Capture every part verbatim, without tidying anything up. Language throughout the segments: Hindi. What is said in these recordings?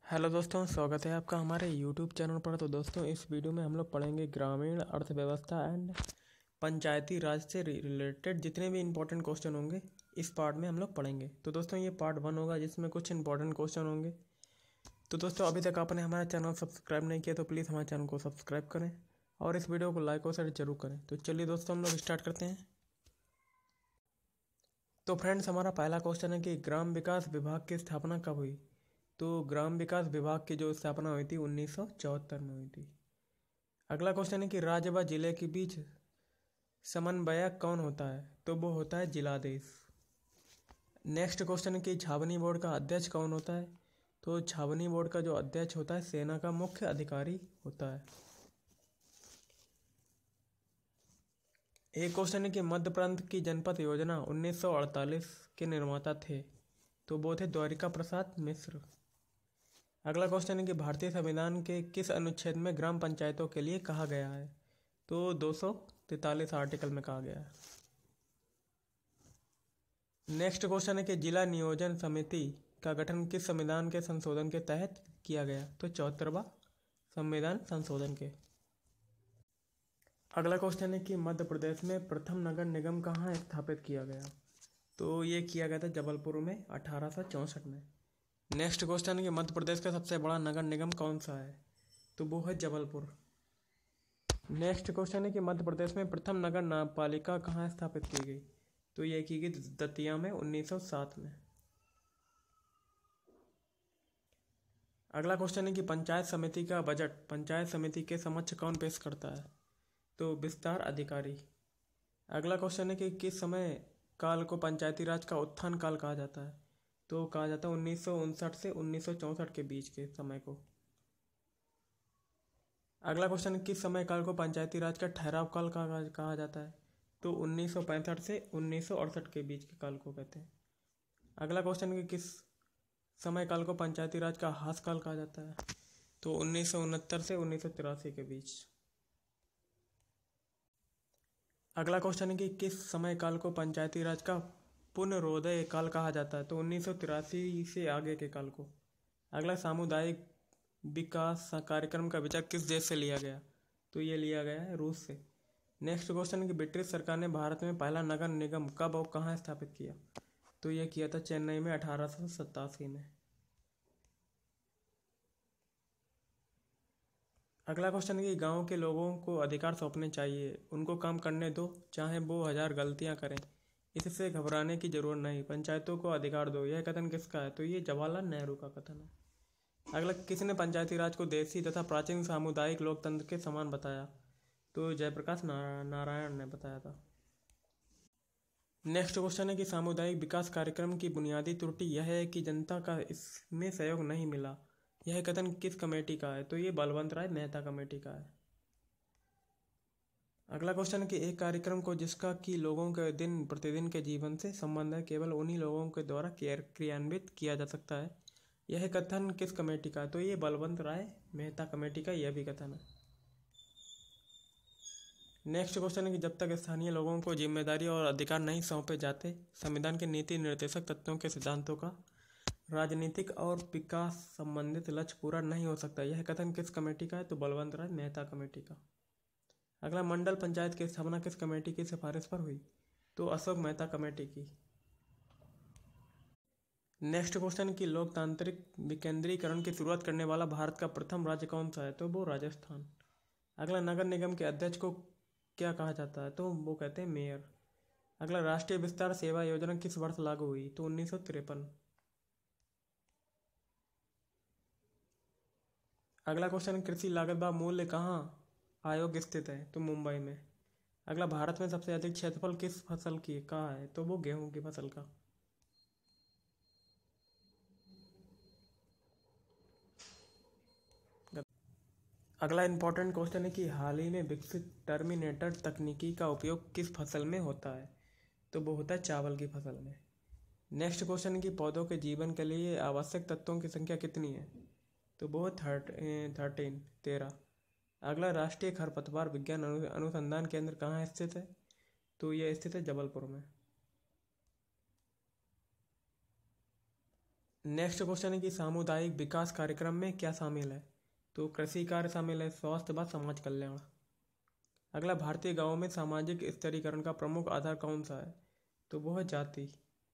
हेलो दोस्तों, स्वागत है आपका हमारे यूट्यूब चैनल पर। तो दोस्तों, इस वीडियो में हम लोग पढ़ेंगे ग्रामीण अर्थव्यवस्था एंड पंचायती राज से रिलेटेड जितने भी इंपॉर्टेंट क्वेश्चन होंगे इस पार्ट में हम लोग पढ़ेंगे। तो दोस्तों, ये पार्ट वन होगा जिसमें कुछ इंपॉर्टेंट क्वेश्चन होंगे। तो दोस्तों, अभी तक आपने हमारा चैनल सब्सक्राइब नहीं किया तो प्लीज़ हमारे चैनल को सब्सक्राइब करें और इस वीडियो को लाइक और शेयर जरूर करें। तो चलिए दोस्तों, हम लोग स्टार्ट करते हैं। तो फ्रेंड्स, हमारा पहला क्वेश्चन है कि ग्राम विकास विभाग की स्थापना कब हुई। तो ग्राम विकास विभाग की जो स्थापना हुई थी उन्नीस सौ चौहत्तर में हुई थी। अगला क्वेश्चन है कि राज्य व जिले के बीच समन्वयक कौन होता है। तो वो होता है जिलाधीश। नेक्स्ट क्वेश्चन है कि छावनी बोर्ड का अध्यक्ष कौन होता है। तो छावनी बोर्ड का जो अध्यक्ष होता है सेना का मुख्य अधिकारी होता है। एक क्वेश्चन है कि मध्य प्रांत की जनपद योजना उन्नीस सौ अड़तालीस के निर्माता थे। तो वो थे द्वारिका प्रसाद मिश्र। अगला क्वेश्चन है कि भारतीय संविधान के किस अनुच्छेद में ग्राम पंचायतों के लिए कहा गया है। तो दो सौ तैतालीस आर्टिकल में कहा गया है। नेक्स्ट क्वेश्चन है कि जिला नियोजन समिति का गठन किस संविधान के संशोधन के तहत किया गया। तो चौहत्तरवां संविधान संशोधन के। अगला क्वेश्चन है कि मध्य प्रदेश में प्रथम नगर निगम कहाँ स्थापित किया गया। तो ये किया गया था जबलपुर में अठारह सौ चौंसठ में। नेक्स्ट क्वेश्चन है कि मध्य प्रदेश का सबसे बड़ा नगर निगम कौन सा है। तो वो है जबलपुर। नेक्स्ट क्वेश्चन है कि मध्य प्रदेश में प्रथम नगर पालिका कहाँ स्थापित की गई। तो ये की गई दतिया में उन्नीस सौ सात में। अगला क्वेश्चन है कि पंचायत समिति का बजट पंचायत समिति के समक्ष कौन पेश करता है। तो विस्तार अधिकारी। अगला क्वेश्चन है कि किस समय काल को पंचायती राज का उत्थान काल कहा जाता है। तो कहा जाता है उन्नीस सौ उनसठ से उन्नीस सौ चौंसठ के बीच के समय को। अगला क्वेश्चन, किस समय काल को पंचायती राज का ठहराव काल कहा जाता है। तो उन्नीस सौ पैंसठ से उन्नीस सौ अड़सठ के बीच के काल को कहते हैं। अगला क्वेश्चन, कि किस समय काल को पंचायती राज का हास काल कहा जाता है। तो उन्नीस सौ उनहत्तर से उन्नीस सौ तिरासी के बीच। अगला क्वेश्चन है कि किस समय काल को पंचायती राज का पुनरोदय काल कहा जाता है। तो उन्नीस सौ तिरासी से आगे के काल को। अगला, सामुदायिक विकास कार्यक्रम का विचार किस देश से लिया गया। तो ये लिया गया है रूस से। नेक्स्ट क्वेश्चन है कि ब्रिटिश सरकार ने भारत में पहला नगर निगम कब और कहाँ स्थापित किया। तो ये किया था चेन्नई में अठारह सौ सतासी में। अगला क्वेश्चन है कि गांव के लोगों को अधिकार सौंपने चाहिए, उनको काम करने दो, चाहे वो हजार गलतियां करें, इससे घबराने की जरूरत नहीं, पंचायतों को अधिकार दो। यह कथन किसका है। तो ये जवाहरलाल नेहरू का कथन है। अगला, किसने पंचायती राज को देसी तथा प्राचीन सामुदायिक लोकतंत्र के समान बताया। तो जयप्रकाश नारायण ने बताया था। नेक्स्ट क्वेश्चन है कि सामुदायिक विकास कार्यक्रम की बुनियादी त्रुटि यह है कि जनता का इसमें सहयोग नहीं मिला। यह कथन किस कमेटी का है। तो ये बलवंत राय मेहता कमेटी का है। अगला क्वेश्चन है कि एक कार्यक्रम को जिसका कि लोगों के दिन प्रतिदिन के जीवन से संबंध है केवल उन्हीं लोगों के द्वारा क्रियान्वित किया जा सकता है। यह कथन किस कमेटी का है। तो ये बलवंत राय मेहता कमेटी का यह भी कथन है। नेक्स्ट क्वेश्चन है कि जब तक स्थानीय लोगों को जिम्मेदारी और अधिकार नहीं सौंपे जाते संविधान के नीति निर्देशक तत्वों के सिद्धांतों का राजनीतिक और विकास संबंधित लक्ष्य पूरा नहीं हो सकता। यह कथन किस कमेटी का है। तो बलवंत राय मेहता कमेटी का। अगला, मंडल पंचायत की स्थापना किस कमेटी की सिफारिश पर हुई। तो अशोक मेहता कमेटी की। नेक्स्ट क्वेश्चन कि लोकतांत्रिक विकेंद्रीकरण की शुरुआत करने वाला भारत का प्रथम राज्य कौन सा है। तो वो राजस्थान। अगला, नगर निगम के अध्यक्ष को क्या कहा जाता है। तो वो कहते हैं मेयर। अगला, राष्ट्रीय विस्तार सेवा योजना किस वर्ष लागू हुई। तो उन्नीस सौ तिरपन। अगला क्वेश्चन, कृषि लागत व मूल्य कहाँ आयोग स्थित है। तो मुंबई में। अगला, भारत में सबसे अधिक क्षेत्रफल किस फसल की का है। तो वो गेहूं की फसल का। अगला इंपॉर्टेंट क्वेश्चन है कि हाल ही में विकसित टर्मिनेटर तकनीकी का उपयोग किस फसल में होता है। तो वो होता है चावल की फसल में। नेक्स्ट क्वेश्चन है कि पौधों के जीवन के लिए आवश्यक तत्वों की संख्या कितनी है। तो वो थर्ट थर्टीन तेरह। अगला, राष्ट्रीय खरपतवार विज्ञान अनुसंधान केंद्र कहाँ स्थित है। तो यह स्थित है जबलपुर में। नेक्स्ट क्वेश्चन है कि सामुदायिक विकास कार्यक्रम में क्या शामिल है? तो कृषि कार्य शामिल है, स्वास्थ्य व समाज कल्याण। अगला, भारतीय गांवों में सामाजिक स्तरीकरण का प्रमुख आधार कौन सा है? तो वो है जाति।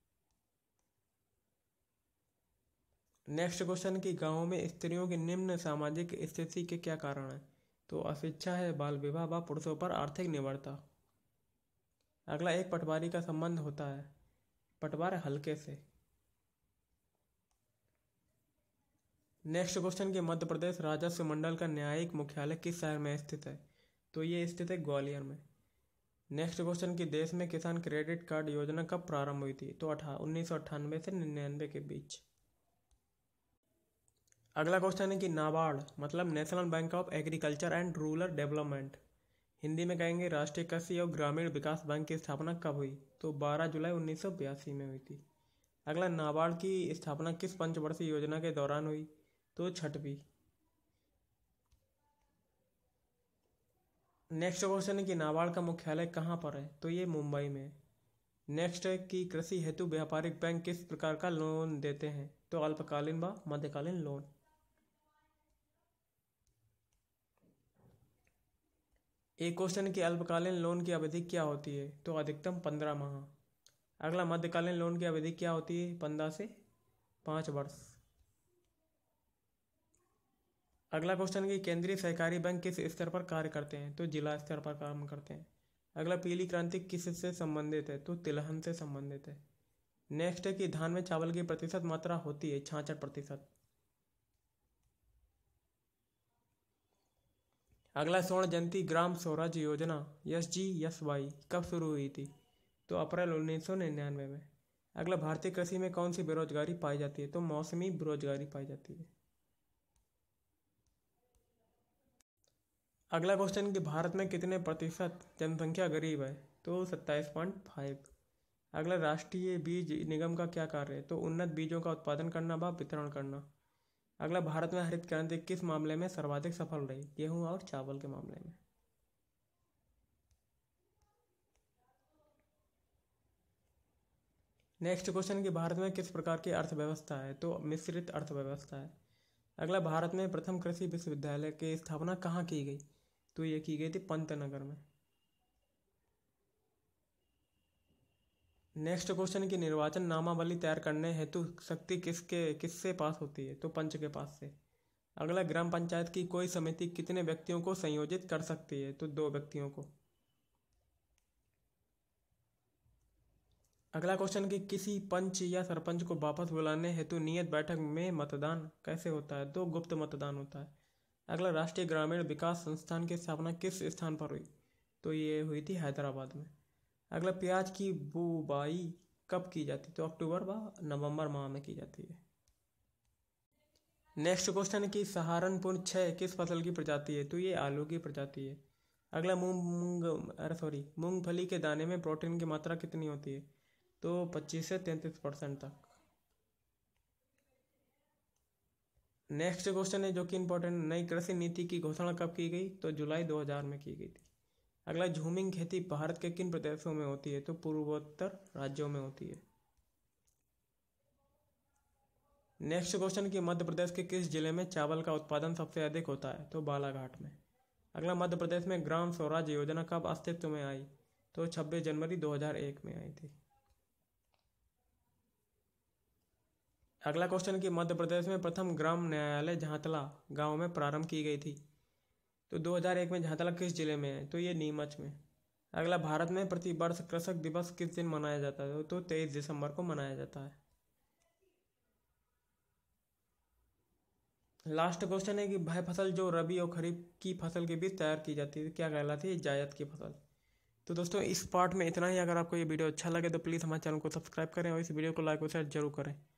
नेक्स्ट क्वेश्चन कि गांवों में स्त्रियों की निम्न सामाजिक स्थिति के क्या कारण है? तो अशिक्षा है, बाल विवाह व पुरुषों पर आर्थिक निर्भरता। अगला, एक पटवारी का संबंध होता है पटवार हल्के से। नेक्स्ट क्वेश्चन कि मध्य प्रदेश राजस्व मंडल का न्यायिक मुख्यालय किस शहर में स्थित है? तो ये स्थित है ग्वालियर में। नेक्स्ट क्वेश्चन कि देश में किसान क्रेडिट कार्ड योजना कब प्रारंभ हुई थी? तो अठा उन्नीस सौ अट्ठानवे से निन्यानवे के बीच। अगला क्वेश्चन है कि नाबार्ड मतलब National Bank of Agriculture and Rural Development, Hindi में कहेंगे राष्ट्रीय कृषि और ग्रामीण विकास बैंक की स्थापना कब हुई? तो बारह जुलाई उन्नीस सौ बयासी में हुई थी। अगला, नाबार्ड की स्थापना किस पंचवर्षीय योजना के दौरान हुई? तो छठवीं। नेक्स्ट क्वेश्चन है कि नाबार्ड का मुख्यालय कहाँ पर है? तो ये मुंबई में। नेक्स्ट है कि कृषि हेतु व्यापारिक बैंक किस प्रकार का लोन देते हैं? तो अल्पकालीन व मध्यकालीन लोन। एक क्वेश्चन है कि अल्पकालीन लोन की अवधि क्या होती है? तो अधिकतम पंद्रह माह। अगला, मध्यकालीन लोन की अवधि क्या होती है? पंद्रह से पाँच वर्ष। अगला क्वेश्चन कि केंद्रीय सहकारी बैंक किस स्तर पर कार्य करते हैं? तो जिला स्तर पर काम करते हैं। अगला, पीली क्रांति किससे संबंधित है? तो तिलहन से संबंधित है। नेक्स्ट है कि धान में चावल की प्रतिशत मात्रा होती है छियासठ प्रतिशत। अगला, स्वर्ण जयंती ग्राम स्वराज योजना एस जी एस वाई कब शुरू हुई थी? तो अप्रैल उन्नीस सौ निन्यानवे में। अगला, भारतीय कृषि में कौन सी बेरोजगारी पाई जाती है? तो मौसमी बेरोजगारी पाई जाती है। अगला क्वेश्चन कि भारत में कितने प्रतिशत जनसंख्या गरीब है? तो सत्ताईस पॉइंट फाइव। अगला, राष्ट्रीय बीज निगम का क्या कार्य है? तो उन्नत बीजों का उत्पादन करना व वितरण करना। अगला, भारत में हरित क्रांति किस मामले में सर्वाधिक सफल रही? गेहूं और चावल के मामले में। नेक्स्ट क्वेश्चन कि भारत में किस प्रकार की अर्थव्यवस्था है? तो मिश्रित अर्थव्यवस्था है। अगला, भारत में प्रथम कृषि विश्वविद्यालय की स्थापना कहाँ की गई? तो ये की गई थी पंतनगर में। नेक्स्ट क्वेश्चन की निर्वाचन नामावली तैयार करने हेतु शक्ति किसके किससे पास होती है? तो पंच के पास से। अगला, ग्राम पंचायत की कोई समिति कितने व्यक्तियों को संयोजित कर सकती है? तो दो व्यक्तियों को। अगला क्वेश्चन कि किसी पंच या सरपंच को वापस बुलाने हेतु नियत बैठक में मतदान कैसे होता है? तो गुप्त मतदान होता है। अगला, राष्ट्रीय ग्रामीण विकास संस्थान की स्थापना किस स्थान पर हुई? तो ये हुई थी हैदराबाद में। अगला, प्याज की बुवाई कब की जाती है? तो अक्टूबर व नवंबर माह में की जाती है। नेक्स्ट क्वेश्चन है कि सहारनपुर छः किस फसल की प्रजाति है? तो ये आलू की प्रजाति है। अगला, मूंग मूंग अरे सॉरी मूंगफली के दाने में प्रोटीन की मात्रा कितनी होती है? तो पच्चीस से तैंतीस परसेंट तक। नेक्स्ट क्वेश्चन है जो कि इंपॉर्टेंट, नई कृषि नीति की घोषणा कब की गई? तो जुलाई दो हज़ार में की गई थी। अगला, झूमिंग खेती भारत के किन प्रदेशों में होती है? तो पूर्वोत्तर राज्यों में होती है। नेक्स्ट क्वेश्चन कि मध्य प्रदेश के किस जिले में चावल का उत्पादन सबसे अधिक होता है? तो बालाघाट में। अगला, मध्य प्रदेश में ग्राम स्वराज योजना कब अस्तित्व में आई? तो छब्बीस जनवरी दो हज़ार एक में आई थी। अगला क्वेश्चन कि मध्य प्रदेश में प्रथम ग्राम न्यायालय झांतला गांव में प्रारंभ की गई थी? तो दो हज़ार एक में झांतला किस जिले में है? तो ये नीमच में। अगला, भारत में प्रति वर्ष कृषक दिवस किस दिन मनाया जाता है? तो तेईस दिसंबर को मनाया जाता है। लास्ट क्वेश्चन है कि वह फसल जो रबी और खरीफ की फसल के बीच तैयार की जाती है क्या कहलाती है? जायद की फसल। तो दोस्तों इस पार्ट में इतना ही। अगर आपको ये वीडियो अच्छा लगे तो प्लीज़ हमारे चैनल को सब्सक्राइब करें और इस वीडियो को लाइक और शेयर जरूर करें।